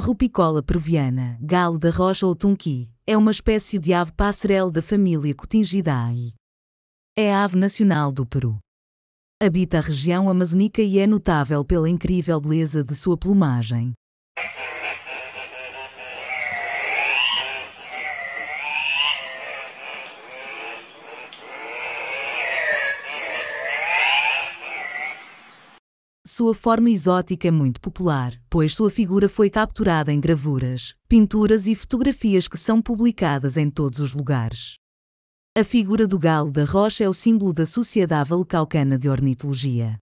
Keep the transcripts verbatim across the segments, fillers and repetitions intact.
Rupicola peruviana, galo da rocha ou tunqui, é uma espécie de ave passerela da família Cotingidae. É a ave nacional do Peru. Habita a região amazônica e é notável pela incrível beleza de sua plumagem. Sua forma exótica é muito popular, pois sua figura foi capturada em gravuras, pinturas e fotografias que são publicadas em todos os lugares. A figura do galo da rocha é o símbolo da Sociedade Valecaucana de Ornitologia.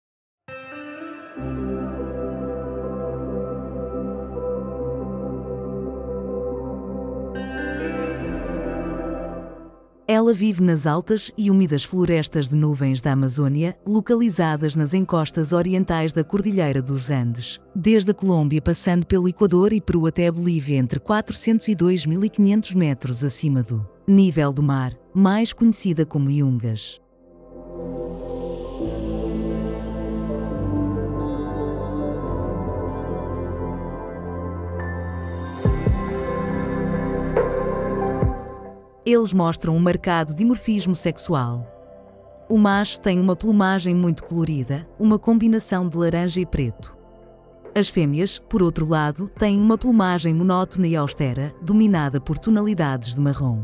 Ela vive nas altas e úmidas florestas de nuvens da Amazônia, localizadas nas encostas orientais da Cordilheira dos Andes, desde a Colômbia passando pelo Equador e Peru até a Bolívia entre quatrocentos e dois mil e quinhentos metros acima do nível do mar, mais conhecida como Yungas. Eles mostram um marcado dimorfismo sexual. O macho tem uma plumagem muito colorida, uma combinação de laranja e preto. As fêmeas, por outro lado, têm uma plumagem monótona e austera, dominada por tonalidades de marrom.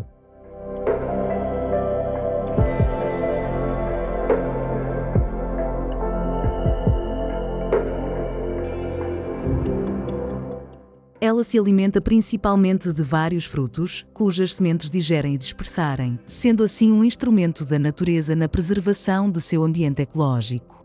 Ela se alimenta principalmente de vários frutos, cujas sementes digerem e dispersarem, sendo assim um instrumento da natureza na preservação de seu ambiente ecológico.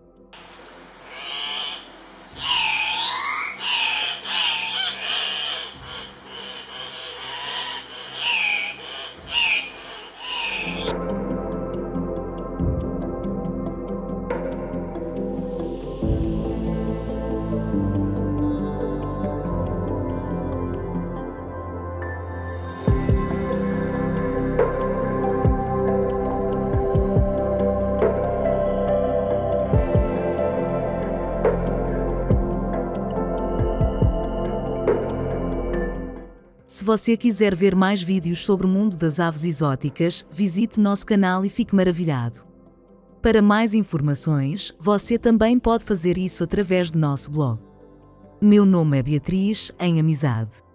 Se você quiser ver mais vídeos sobre o mundo das aves exóticas, visite nosso canal e fique maravilhado. Para mais informações, você também pode fazer isso através de nosso blog. Meu nome é Beatriz, em Amizade.